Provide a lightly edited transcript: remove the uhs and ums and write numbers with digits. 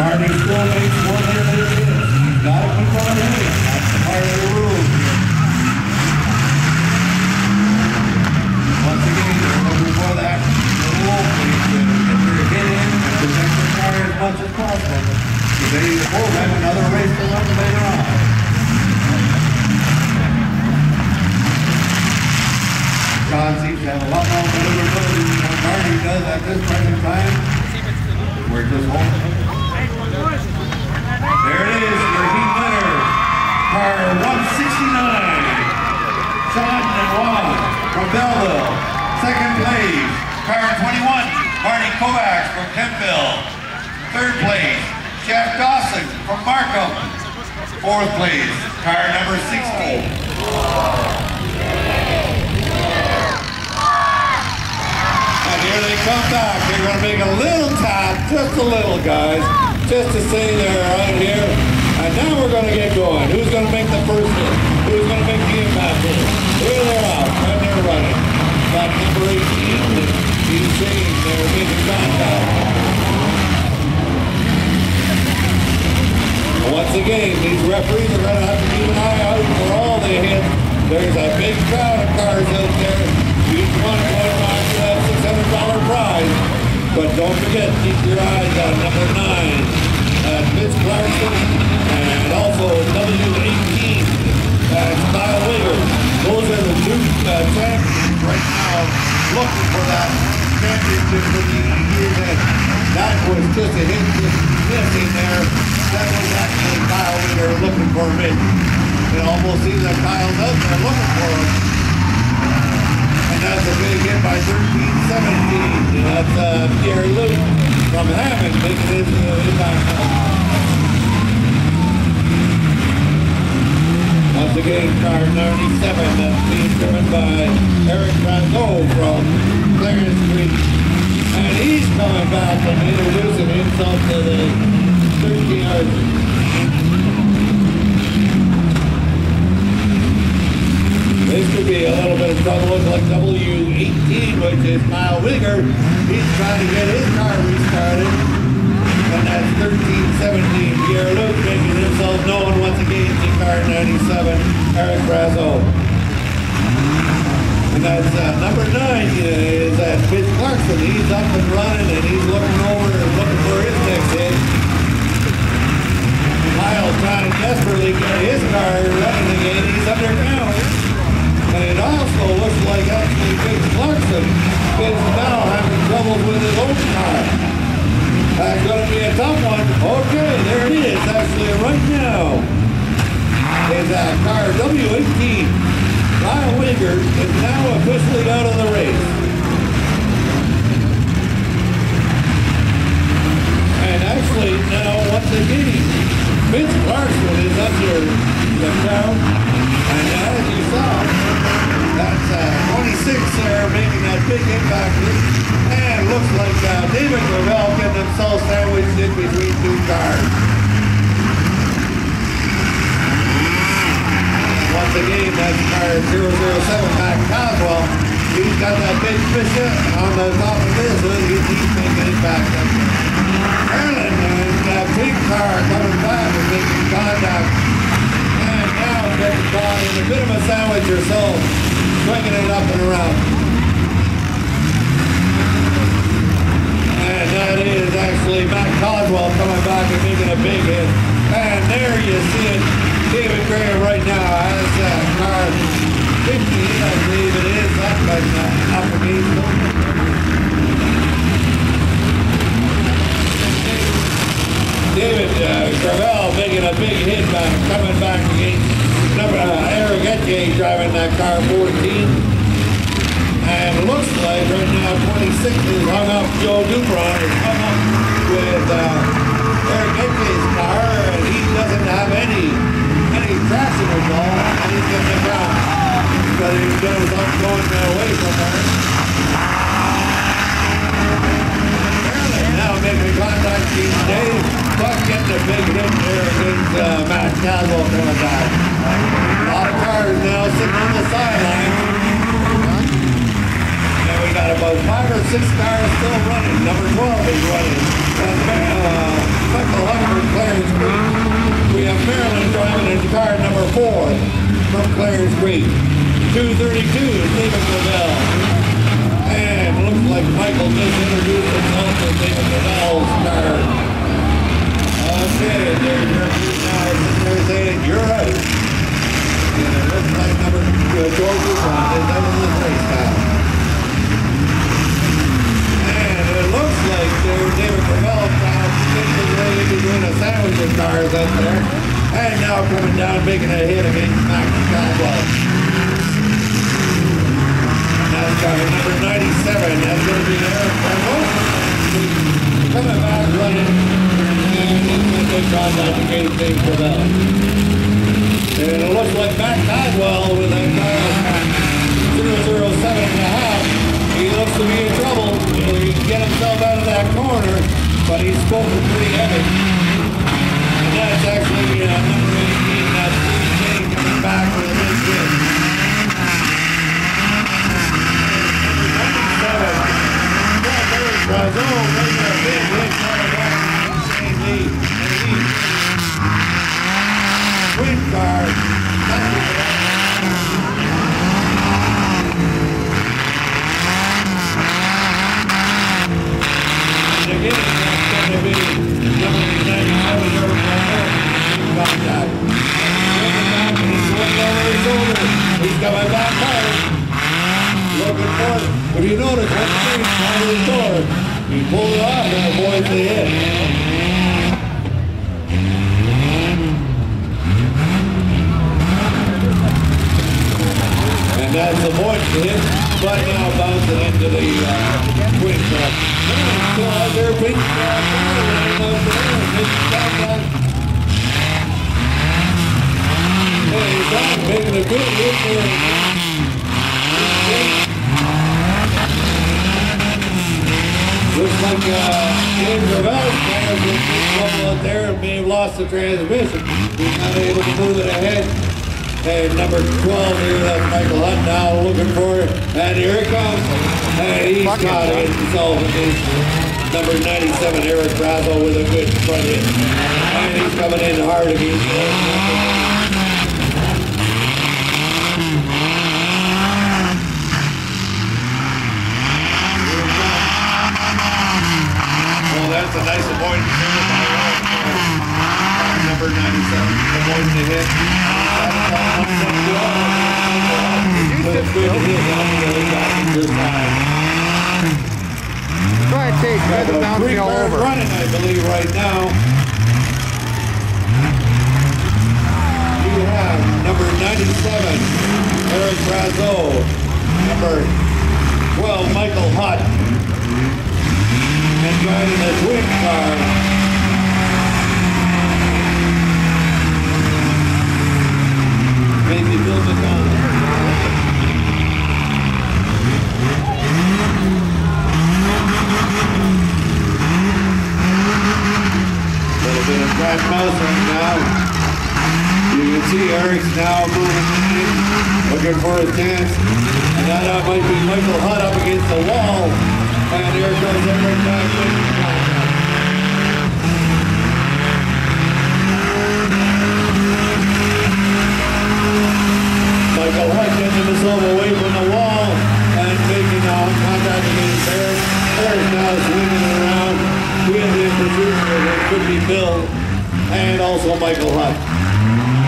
Marty still makes one hit of his hits. He's got to keep on hitting. That's the part of the rule. Once again, they're looking for that little opening to get their hit in and protect the car as much as possible. So they both have another race to run later on. John seems to have a lot more maneuverability than Marty does at this present time. We're just hoping. There it is, your heat winner, car 169, Sean Noir from Belleville. Second place, car 21, Marty Kovacs from Kempville. Third place, Jeff Dawson from Markham. Fourth place, car number 16. Here they come back. They're going to make a little tap, just a little, guys, just to say they're right here. And now we're going to get going. Who's going to make the first hit? Who's going to make the impact hit? Here they're out, and they're running. Got number 18. He's saying they're making contact. Once again, these referees are going to have to keep an eye out for all the hits. There's a big crowd of cars out there. Each one going back to that $600 prize. But don't forget, keep your eyes on number 9, Vince Clarkson, and also W18, Kyle Wigger. Those are the two champions right now looking for that championship for the year's end. That was just a hit, just missing there. That was actually Kyle Wigger looking for Vince. It almost seems like Kyle's out there looking for him. And that's a big hit by 13-17. That's Gary Luke from Hammond making his impact. Once again, car 97, that's being driven by Eric Brazeau from Clarence Street. And he's coming back and introducing himself to the 1300. This could be a little bit of trouble. Looks like W18, which is Kyle Wigger. He's trying to get his car restarted. And that's 13-17. Pierre Luke making himself known once again to car 97, Eric Brazeau. And that's number 9 is Vince Clarkson. He's up and running and he's looking over and looking for his next hit. Kyle's trying to desperately get his car running again. He's underground. And it also looks like actually Vince Clarkson is now having trouble with his own car. That's going to be a tough one. Okay, there it is. Actually, right now is car W18. Kyle Wigger is now officially out of the race. And actually, now once again, Vince Clarkson is under the crowd. And as you saw, that's 26 there making that big impact. And looks like David Gravel getting himself sandwiched in between two cars. Once again, that's car 007, Mac Coswell. He's got that big fish on the top of his hood. He's making impact. Erlen and that big car coming back and making contact. Now getting caught in a bit of a sandwich yourself, swinging it up and around. And that is actually Matt Coswell coming back and making a big hit. And there you see it. David Graham right now has car 15, I believe it is. That's like up against him. David Gravel making a big hit back, coming back against Eric Etienne driving that car 14. And it looks like right now 26 is hung up. Joe Dupron is hung up with Eric Etienne's car, and he doesn't have any traction at all, and he's getting it down. But he's going away from her. Now making contact with Dave Buck getting a big hit there against Matt Caswell coming back. A lot of cars now sitting on the sideline. And we got about 5 or 6 cars still running. Number 12 is running. And Michael car number 4 from Clarence Creek. 232 is David Gravel. And looks like Michael just introduced himself as David Gravel's car. Okay, there's your now sitting there saying, you're right. And it looks like number George Dupont is out of this race now. And it looks like there's David Gravel now getting ready to doing a sandwich of cars up there. And now coming down making a hit against Max Caldwell. That's car number 97. That's going to be Eric Brembo. Coming back running. And he's going to take contact against David Gravel. And it looks like Matt Caldwell with that car 007.5. He looks to be in trouble. He can get himself out of that corner, but he's spoken pretty heavy. And that's actually number 18, that's Steve King coming back with a big hit. Number 97, Eric Brazil making a big hit coming back from the same lead. Twin car. And again, that's going to be number 97 over contact. He's going over his shoulder. He's coming back hard. Looking for it. If you notice, when Steve's out of the door, he pulled it off and avoids the hit. And that's the point to hit, but now bouncing into the twin truck. Still out there, big car line out there, big contact. And he's on, making a good hit there. Looks like Dave Gravel's car is in big trouble out there and may have lost the transmission. He's not able to move it ahead. And number 12 here, that's Michael Hunt now looking for it. And here it comes. And he's got it himself against number 97, Eric Brazil, with a good front hit. And he's coming in hard against Well, that's a nice avoidance here by number 97, avoiding the hit. Try and take the boundary all over. Running, I believe, right now. You have number 97, Eric Brazil, number 12, Michael Hutt, and driving the twin car. Maybe build it down. A little bit of Brad Mouse right now. You can see Eric's now moving in, looking for a chance. And that might be Michael Hutt up against the wall. And here goes Eric back in. Michael Hutt getting himself away from the wall and making contact against Eric. Eric now swinging around with in pursuit of it could be Bill and also Michael Hutt.